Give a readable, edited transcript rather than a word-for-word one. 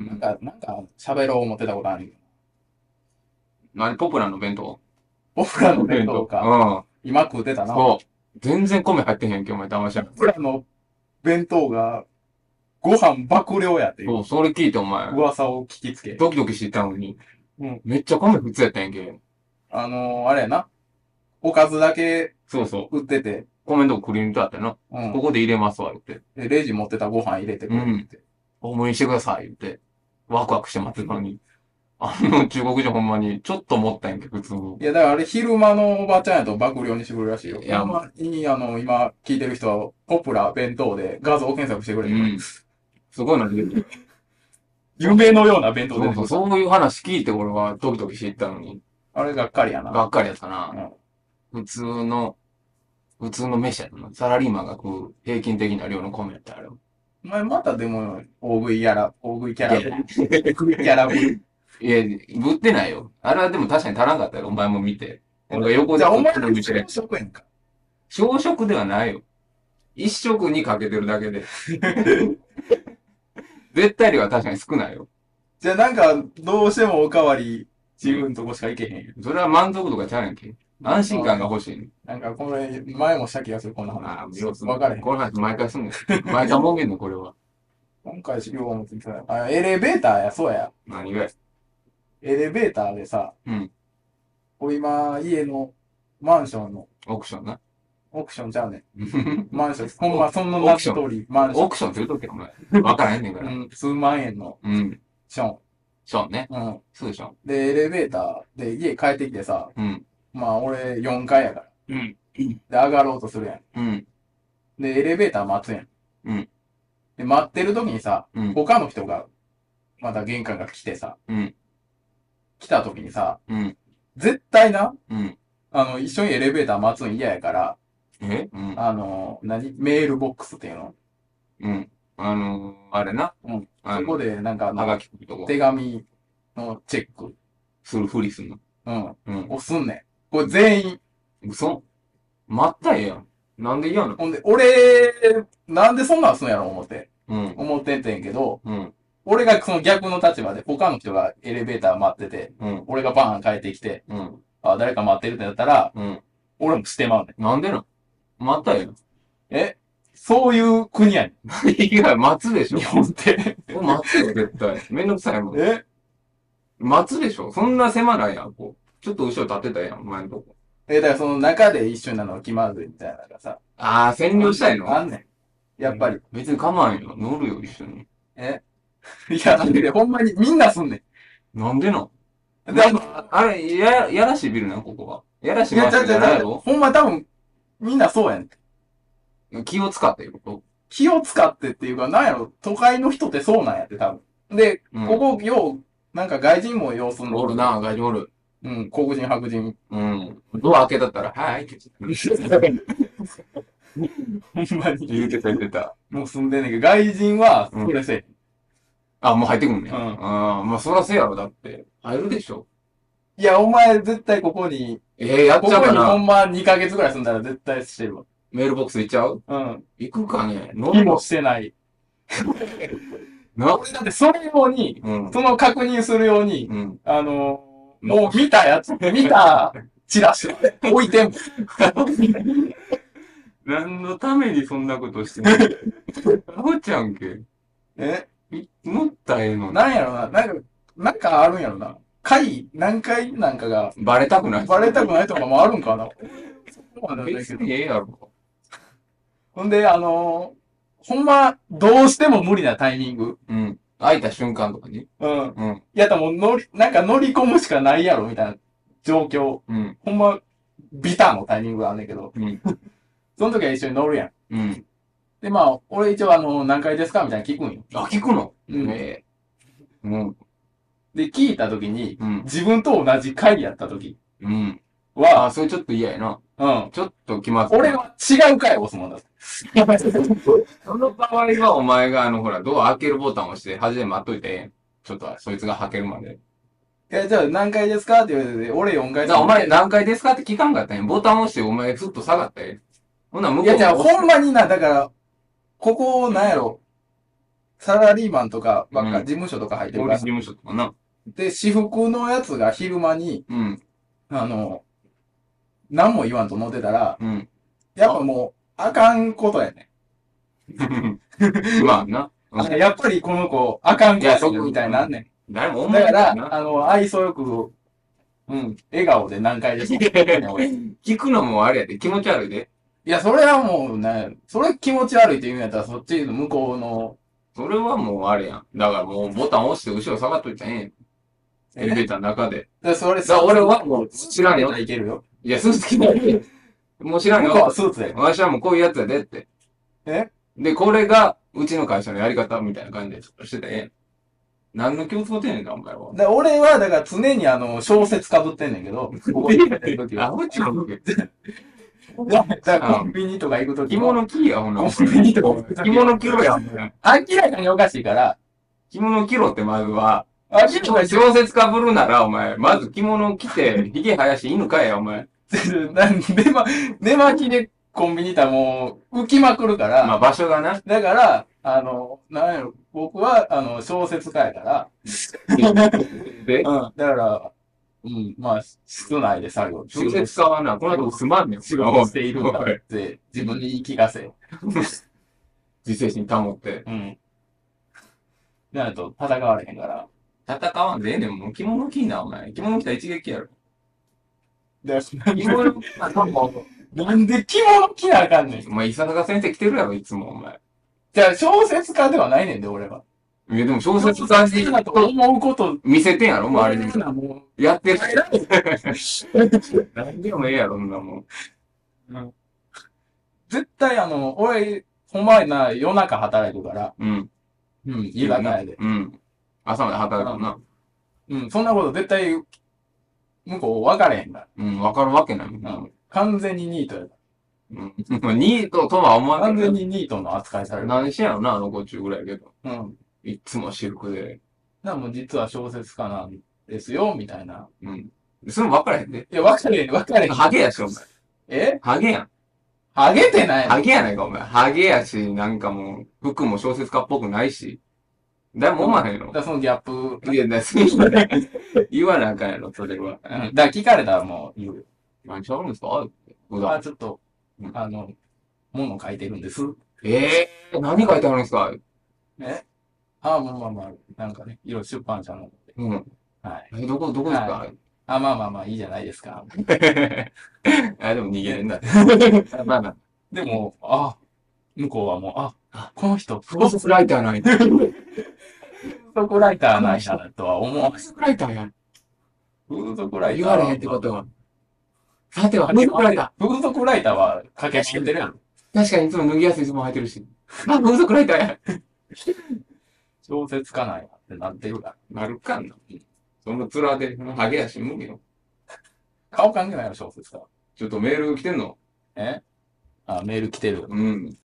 喋ろう思ってたことあるよ。 何ポプラの弁当僕らの弁当か。 うん。 今食うてたな。 そう。全然米入ってへんけ、お前、騙しやがって。 僕らの弁当が、ご飯爆量やっていそう、 うそれ聞いてお前、 噂を聞きつけ。 ドキドキしてたのに、 うん。 めっちゃ米普通やったんやんけ。 あれやな。おかずだけそうそう。 売ってて、 米のとこクリームとあったよな。 うん。 ここで入れますわ、言って。 で、レジ持ってたご飯入れてくれって。 大盛りにしてください、言って。ワクワクして待ってたのに。中国人ほんまに、ちょっと思ったんやんけ、普通に。 いや、だからあれ昼間のおばちゃんやと爆量にしてくれるらしいよ。 いや、 ほんまに、今聞いてる人は、ポプラ弁当で画像検索してくれて、 うん。すごいの出てる。 夢のような弁当出そうそう、 てくるから。 そういう話聞いて俺はドキドキしていったのに、 あれがっかりやな。 がっかりやったうな。 ん。 普通の、普通の飯やったな。サラリーマンが食う平均的な量の米やった、あれ。 お前またでも、大食いキャラ、 いや、 大食いキャラぶり。 いや、ぶってないよ。あれはでも確かに足らんかったよ。お前も見て。俺が横でじゃあお前食ってる朝食やんか。 小食ではないよ。一食にかけてるだけで。絶対量は確かに少ないよ。 じゃあなんか、どうしてもおかわり、自分とこしか行けへんよ。 それは満足度がちゃうやんけ。安心感が欲しいね。 なんか、これ、前もした気がする、こんなああ、 話。 要するに。 わかれへん。 この話毎回すんねん。毎回もげんの、これは。 今回資料を持ってきた。あ、エレベーターや、そうや。 何がや。 エレベーターでさ、 うん。 俺今、家のマンションの、 オークションな。 オークションちゃうねん。マンション、ほんま、そんなオークション。 名の通り、マンション。 オークションって言うとけ、お前。わからへんねんから。 うん、数万円のうん。 ション。 ションね。 うん。 そうでしょ。 で、エレベーターで家帰ってきてさ、 うん。 まあ俺4階やから。 うん。 で、上がろうとするやん。 うん。 で、エレベーター待つやん。 うん。 で、待ってる時にさ、 うん。 他の人が、また玄関が来てさ、 うん。 来た時にさ、 うん。 絶対な、 うん。 一緒にエレベーター待つん嫌やから、 うん。 メールボックスっていうの？ うん。あれな。 うん。そこあの、 で、なんかはがき書くとこ。 手紙のチェック、 するふりすんの。 うん、 うん。 をすんねん。これ全員。 嘘待ったらええやん。なんで嫌なの？ ほんで、俺、なんでそんなんすんやろうん。 思っててんけど、 うん。 俺がその逆の立場で、他の人がエレベーター待ってて、 うん。 俺がバーン帰ってきて、 うん。 あ、誰か待ってるってなったら、 うん。 俺もしてまうねん。 なんでなん待ったらええやん。 え、そういう国やねいや、待つでしん。 ょ。 日本って。 待つよ、絶対。めんどくさいもん。 え待つでしょ。そんな狭ないやん、こう。ちょっと後ろ立ってたやん、前のとこ。 だからその中で一緒になるのが気まずいみたいなのがさ。 あー、占領したいの？ あんねん。やっぱり。 別に構わんよ。乗るよ、一緒に。 えいや、だってほんまにみんなすんねなんでなんん。で、 あれ、やらしいビルなん、ここは。やらしいいや、 マンションじゃないやろ？ ほんま多分、みんなそうやねん。 気を使っていうこ気を使ってっていうか、なんやろ、都会の人ってそうなんやって、多分。で、 うんここ、なんか外人も要すんと。 の。 おるな、外人おる。 うん、黒人、白人。 うん。ドア開けたったら、はいってほんまに。 言うてた言ってた。 もう住んでんねんけど、外人は、それせえ。 あ、もう入ってくんね。 うん。 ああ、まあそらせやろ、だって。入るでしょ。 いや、お前絶対ここに、 やっここにほちゃうかな。 んま2ヶ月ぐらい住んだら絶対してるわ。 メールボックス行っちゃう？ うん。 行くかね？乗気もるの？ してない。 な、 俺だってそれ用に、 うん。 その確認するように、 うん。 もう見たやつ、見たチラシ置いてんもん。 何のためにそんなことしてんの？アホちゃんけ。 え乗ったらええのに。 なんやろな、なんかあるんやろな。何回なんかが、 バレたくない。 バレたくないとかもあるんかな。そうなんだけど。 別にええやろ。 ほんで、ほんま、どうしても無理なタイミング。 うん。開いた瞬間とかに。 うん。 うん。 いや、でもなんか乗り込むしかないやろ、みたいな状況。 うん。 ほんま、ビターのタイミングがあんねんけど。 うん。 その時は一緒に乗るやん。 うん。 で、まあ、俺一応何回ですかみたいな聞くんよ。 あ、聞くの？ うんええ。うん。 で、聞いた時に、 うん。 自分と同じ回やった時うん。 は、 あ、それちょっと嫌やな。 うん。 ちょっと気まずい。 俺は違う回を押すもんだって。 その場合はお前がほら、ドア開けるボタンを押して、端で待っといて、ちょっとそいつが開けるまで。 じゃあ何回ですかって言われて、俺4回じゃあお前何回ですかって聞かんかったんや。ボタン押してお前ふっと下がったやん。ほんなら向こういや、じゃあが押してほんまにな、だから、ここ、なんやろ、 サラリーマンとかばっか、 うん事務所とか入ってるから。 法律事務所とかな。 で、私服のやつが昼間に、 うん。 何も言わんと思ってたら、 うん。 やっぱもう、あかんことやね。 まあな。うんやっぱりこの子、あかん子やいやそこみたいになんね誰もん。 思わだから、 ないな。 愛想よく、笑顔で何回でしょ。 聞くのもあれやで、気持ち悪いで。 いや、それはもうね、それ気持ち悪いって言うんやったら、そっちの向こうの、 それはもうあれやん。だからもうボタン押して後ろ下がっといたらええんやん。エレベーターの中で。 それだから俺はもう知らんよ。 いけるよ。 いや、スーツ着ないで。もう知らん向こうはよ。 スーツで。 私はもうこういうやつやでって。 えで、これがうちの会社のやり方みたいな感じでしてたらええやん。何の気を使ってんねんか、お前は。 で俺は、だから常に小説かぶってんねんけど、ここに行ってる時あ、 は。 うちのだからコンビニとか行く時着物着いや、ほんなコンビニとか行く時着物着ろや、お前明らかにおかしいから、 着物着ろってまずは。 明らかに小説かぶるなら、お前、まず着物着て、髭生やし犬かえや、お前。 寝巻きでコンビニ行ったらもう浮きまくるから、 まあ場所がな。 だから、なんやろ、僕は、小説家やから、 で、 だから、まあ、室内で作業、 小説家はな、この後すまんねん。 仕事しているんだおいって、自分に言い聞かせ。 自制心保って。 なると戦われへんから。 戦わんでええねん、もう着物着んな、お前。着物着たら一撃やろ。 で着物、 なんで着物着なあかんねん。 お前、伊佐坂先生着てるやろ、いつも、お前。 じゃあ、小説家ではないねんで、俺は。 いや、でも小説家にだと思うこと、 見せてんやろ、周りに。 もやってる。何でもええやろ、そんなもん。 う、絶対俺、ほんまにな、夜中働いてるから、 うん。 居酒屋で。 うん。朝まで働くな。 そんなこと絶対、向こう分かれへんから。 うん、わかるわけないもんな。 完全にニートやかうん。ニートとは思ら。 わんけど。 完全にニートの扱いされる。 何しやろな、あの子中ぐらいやけど。 だかいっつも私服で。 らもう実は小説家なんですよ、みたいな。 うん。それも分からへんで。 いや、分かれへん、分かれへん。 ハゲやし、お前。 えハゲやん。 ハゲてないハゲやないか、お前。ハゲやし、なんかもう、服も小説家っぽくないし。誰も思わへんのだか。らそのギャップ。 いや、言わなあかんやろ、それは。 だから聞かれたらもう言う。 何しゃべるんですか普あ、 段。 ちょっとうん、 物書いてるんです。 何書いてあるんですかまあまあ、なんかね、いろいろ出版社の。 うん。 はい。 どこですか、 まあ、いいじゃないですか。 でも逃げれんだ。まあまあ。 でも、向こうはもう、この人、 フォースライターなんや。 風俗ライターなんやとは思わない。 フォースライターや。 風俗ライター。 言われへんってことは。さては、風俗ライタ風俗ライターは駆けつけてるやん。 ー。確かにいつも脱ぎやすいズボン履いてるし。風俗ライターや。 小説家なんやってなってるから。 なるかんな。その面で、ハゲやし、無理よ。 顔関係ないよ、小説家。 ちょっとメール来てんのメール来てる。 うん。